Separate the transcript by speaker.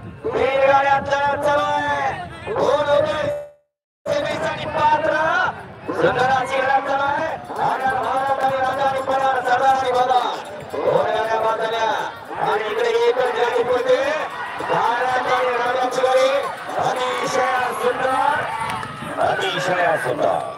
Speaker 1: तीन गाड्या चालू आहे. दोन होते सेमीसाठी पात्र. सुंदर अशी लढत चालू आहे. आणि भारत आणि राजानी परार सरदार आणि बदा दोन गाड्या बाजूला आणि इकडे एकच गाडी पडते. भारत आणि राजाची गाडी अतिशय सुंदर, अतिशय सुंदर.